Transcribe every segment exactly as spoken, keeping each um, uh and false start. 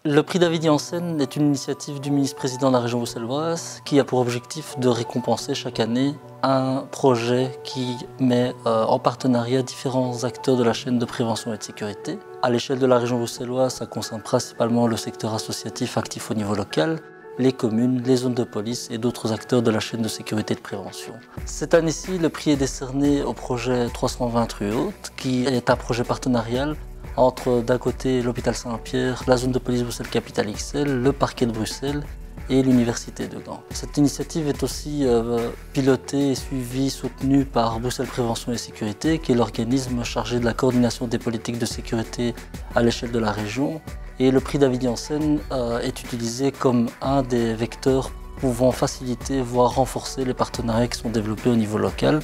Le prix David Janssen est une initiative du ministre-président de la région bruxelloise qui a pour objectif de récompenser chaque année un projet qui met euh, en partenariat différents acteurs de la chaîne de prévention et de sécurité. À l'échelle de la région bruxelloise, ça concerne principalement le secteur associatif actif au niveau local, les communes, les zones de police et d'autres acteurs de la chaîne de sécurité et de prévention. Cette année-ci, le prix est décerné au projet trois cent vingt rue Haute, qui est un projet partenarial entre d'un côté l'hôpital Saint-Pierre, la zone de police Bruxelles-Capitale X L, le parquet de Bruxelles et l'université de Gand. Cette initiative est aussi euh, pilotée et suivie, soutenue par Bruxelles Prévention et Sécurité, qui est l'organisme chargé de la coordination des politiques de sécurité à l'échelle de la région. Et le prix David Janssen euh, est utilisé comme un des vecteurs pouvant faciliter, voire renforcer les partenariats qui sont développés au niveau local.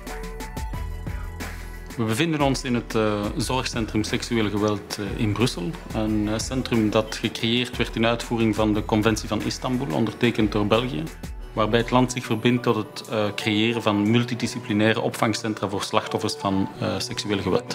We bevinden ons in het uh, zorgcentrum seksueel geweld uh, in Brussel. Een uh, centrum dat gecreëerd werd in uitvoering van de Conventie van Istanbul, ondertekend door België. Waarbij het land zich verbindt tot het uh, creëren van multidisciplinaire opvangcentra voor slachtoffers van uh, seksueel geweld.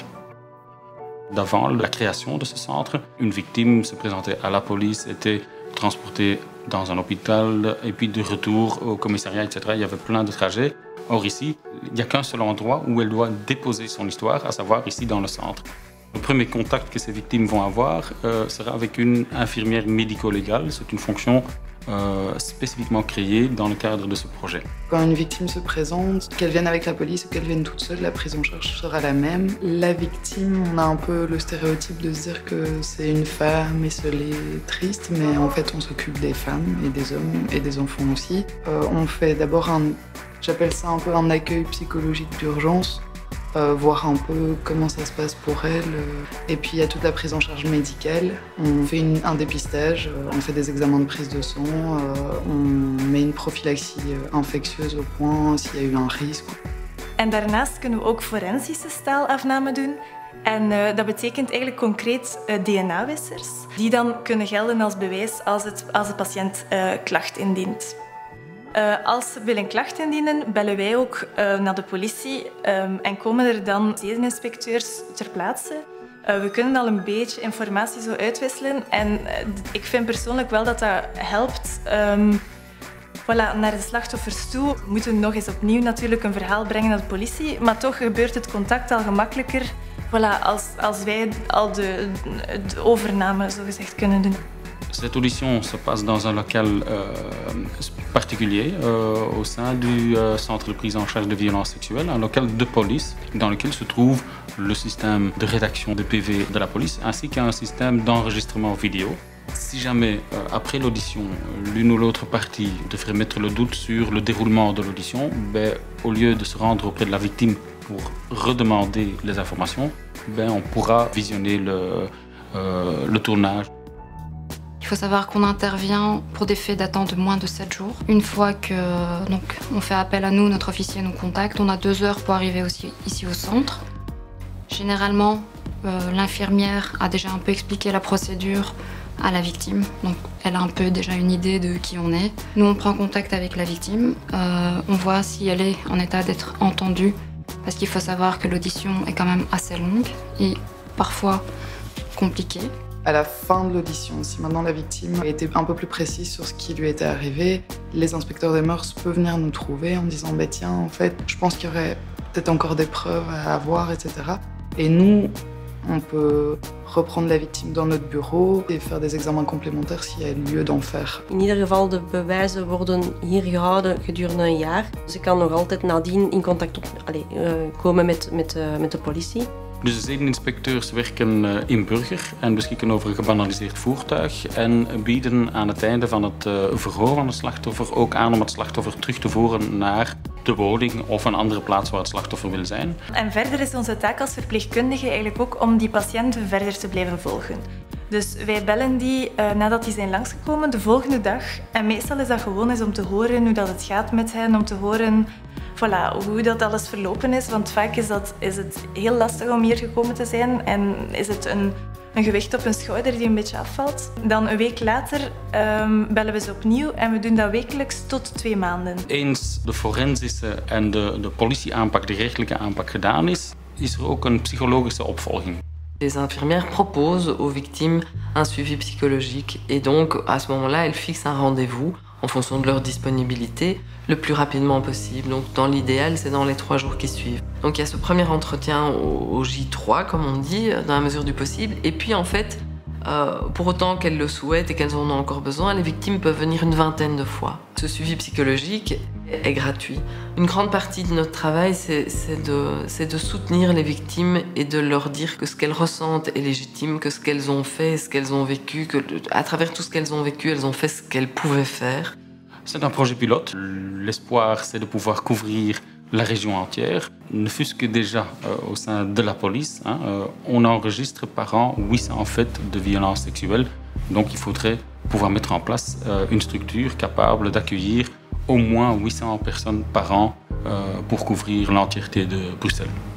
D'avant la création de ce centre, une victime se présentait à la police, était transportée dans un hôpital et puis de retour au commissariat, et cetera. Il y avait plein de trajets. Or ici, il n'y a qu'un seul endroit où elle doit déposer son histoire, à savoir ici dans le centre. Le premier contact que ces victimes vont avoir euh, sera avec une infirmière médico-légale. C'est une fonction euh, spécifiquement créée dans le cadre de ce projet. Quand une victime se présente, qu'elle vienne avec la police ou qu'elle vienne toute seule, la prise en charge sera la même. La victime, on a un peu le stéréotype de se dire que c'est une femme esseulée, triste, mais en fait on s'occupe des femmes et des hommes et des enfants aussi. Euh, on fait d'abord un... J'appelle ça un peu un accueil psychologique d'urgence, euh, voir un peu comment ça se passe pour elle. Euh, et puis il y a toute la prise en charge médicale. On fait une, un dépistage, euh, on fait des examens de prise de sang, euh, on met une prophylaxie euh, infectieuse au point s'il y a eu un risque. En daarnaast kunnen we ook forensische staalafname doen. En uh, dat betekent eigenlijk concreet uh, D N A-wissers, die dan kunnen gelden als bewijs als, het, als de patiënt uh, klacht indient. Uh, als ze willen klacht indienen, bellen wij ook uh, naar de politie um, en komen er dan zedeninspecteurs ter plaatse. Uh, we kunnen al een beetje informatie zo uitwisselen en uh, ik vind persoonlijk wel dat dat helpt um, voilà, naar de slachtoffers toe. We moeten nog eens opnieuw natuurlijk een verhaal brengen naar de politie, maar toch gebeurt het contact al gemakkelijker voilà, als, als wij al de, de overname zogezegd kunnen doen. Cette audition se passe dans un local euh, particulier euh, au sein du euh, centre de prise en charge de violences sexuelles, un local de police dans lequel se trouve le système de rédaction de P V de la police ainsi qu'un système d'enregistrement vidéo. Si jamais, euh, après l'audition, l'une ou l'autre partie devrait mettre le doute sur le déroulement de l'audition, ben, au lieu de se rendre auprès de la victime pour redemander les informations, ben, on pourra visionner le, euh, le tournage. Il faut savoir qu'on intervient pour des faits datant de moins de sept jours. Une fois que donc, on fait appel à nous, notre officier nous contacte, on a deux heures pour arriver aussi ici au centre. Généralement, euh, l'infirmière a déjà un peu expliqué la procédure à la victime, donc elle a un peu déjà une idée de qui on est. Nous, on prend contact avec la victime, euh, on voit si elle est en état d'être entendue, parce qu'il faut savoir que l'audition est quand même assez longue et parfois compliquée. À la fin de l'audition, si maintenant la victime a été un peu plus précise sur ce qui lui était arrivé, les inspecteurs des mœurs peuvent venir nous trouver en disant bah, « tiens, en fait, je pense qu'il y aurait peut-être encore des preuves à avoir, et cetera » Et nous, on peut reprendre la victime dans notre bureau et faire des examens complémentaires s'il y a lieu d'en faire. In ieder geval, de bewijzen worden hier gehouden gedurende een jaar. Dus ik kan nog altijd nadien in contact op, allez, uh, komen met, met, uh, met de politie. Dus de zedeninspecteurs werken in Burger en beschikken over een gebanaliseerd voertuig en bieden aan het einde van het verhoor van het slachtoffer ook aan om het slachtoffer terug te voeren naar de woning of een andere plaats waar het slachtoffer wil zijn. En verder is onze taak als verpleegkundige eigenlijk ook om die patiënten verder te blijven volgen. Dus wij bellen die uh, nadat die zijn langsgekomen de volgende dag. En meestal is dat gewoon eens om te horen hoe dat het gaat met hen, om te horen voilà, hoe dat alles verlopen is. Want vaak is, dat, is het heel lastig om hier gekomen te zijn en is het een, een gewicht op een schouder die een beetje afvalt. Dan een week later um, bellen we ze opnieuw en we doen dat wekelijks tot twee maanden. Eens de forensische en de, de politieaanpak, de gerechtelijke aanpak gedaan is, is er ook een psychologische opvolging. Les infirmières proposent aux victimes un suivi psychologique et donc à ce moment-là, elles fixent un rendez-vous en fonction de leur disponibilité le plus rapidement possible. Donc dans l'idéal, c'est dans les trois jours qui suivent. Donc il y a ce premier entretien au, au J trois, comme on dit, dans la mesure du possible. Et puis en fait, euh, pour autant qu'elles le souhaitent et qu'elles en ont encore besoin, les victimes peuvent venir une vingtaine de fois. Ce suivi psychologique est gratuit. Une grande partie de notre travail, c'est, c'est, de, c'est de soutenir les victimes et de leur dire que ce qu'elles ressentent est légitime, que ce qu'elles ont fait, ce qu'elles ont vécu, que à travers tout ce qu'elles ont vécu, elles ont fait ce qu'elles pouvaient faire. C'est un projet pilote. L'espoir, c'est de pouvoir couvrir la région entière. Ne fût-ce que déjà euh, au sein de la police, hein, euh, on enregistre par an huit cents faits de violences sexuelles. Donc il faudrait pouvoir mettre en place euh, une structure capable d'accueillir au moins huit cents personnes par an euh, pour couvrir l'entièreté de Bruxelles.